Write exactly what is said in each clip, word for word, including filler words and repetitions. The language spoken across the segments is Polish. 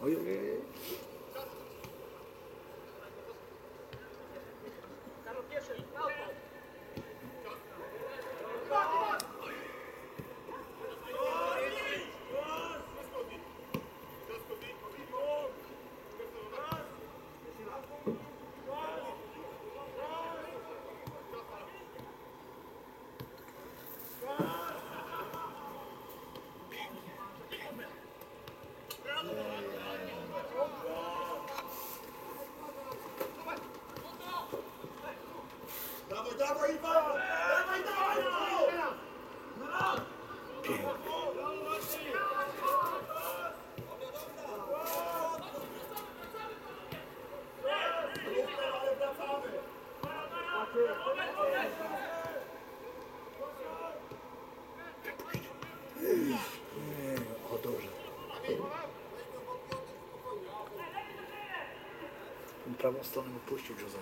Oj, oj, oj. Dawaj, Iwan! Dawaj, dawaj, dawaj! O, dobrze. Prawą stronę mu puścił Jose.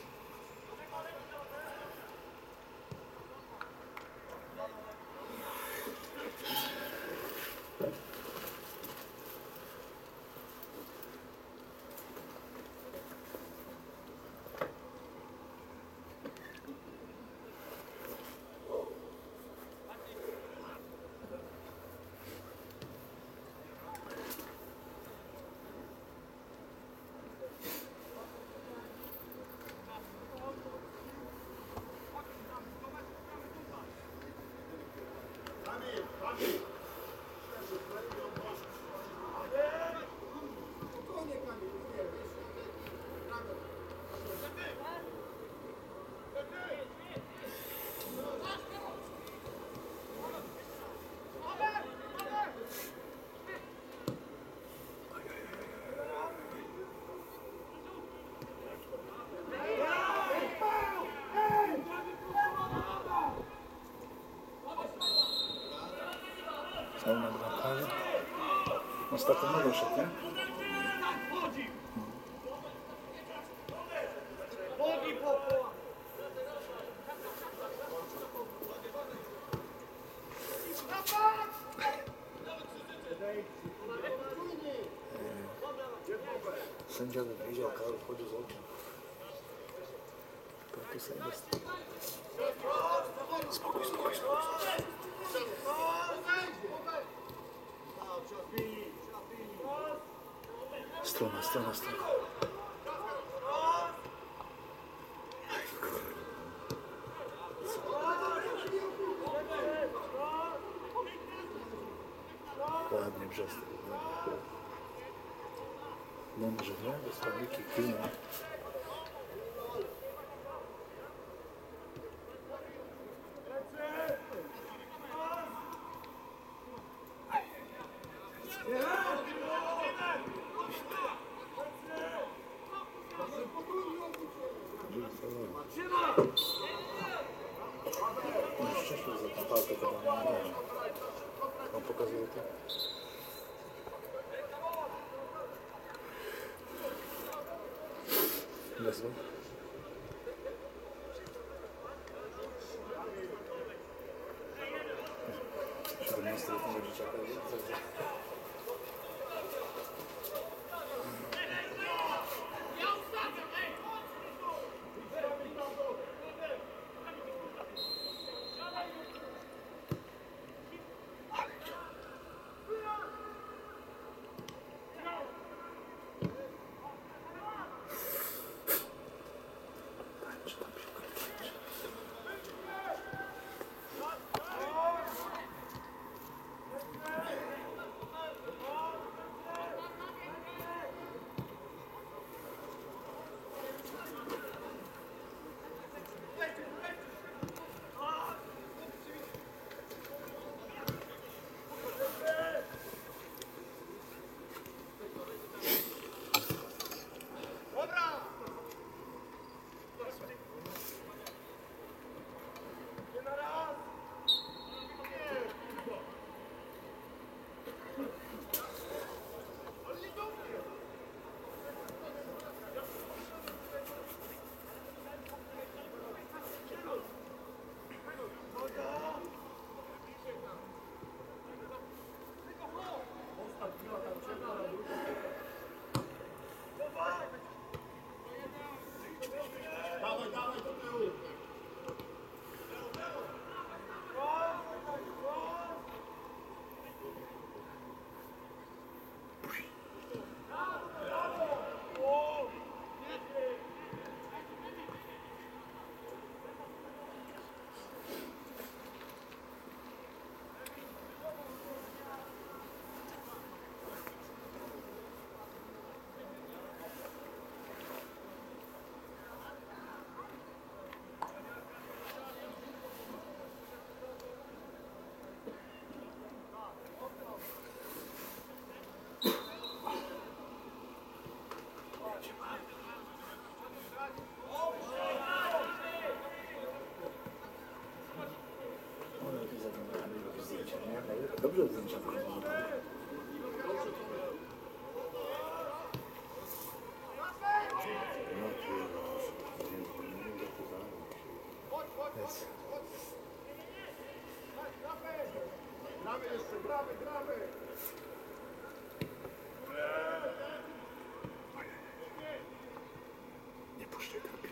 Pełna bramkarza. Ostatnio nogą szedł, nie? Sędzia by widział, Karol wchodził z okiem. Taki sędzia jest. Spokój, spokój, spokój. Strona, strona, strona. Ładnie brzesty. Mądrze, nie? Dostawniki klina. Szczęśliwie za tą palkę tego nie ma. On pokazuje to. Wezwał. siedemnastoletniego dzieciaka. zdjęcia tylko może tam. No ty, nie zapytałem. Jest. Gramy jeszcze, gramy, gramy! Nie puszczaj karpia.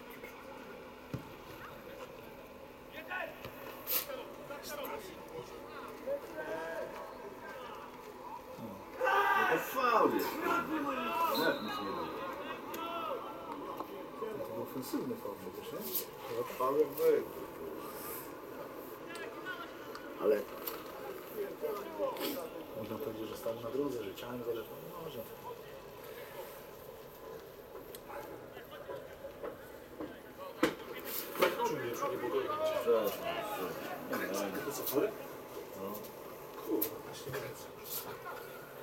No to faul jest. Nawet nic nie było. To był ofensywny faul przecież, nie? Faul jak był. Ale można powiedzieć, że stał na drodze, że ciałem zależał. No można. Czuję, czuję pogodę. Przepraszam. Nie, nie. To co, chory? No. Kurwa, właśnie nie wiem.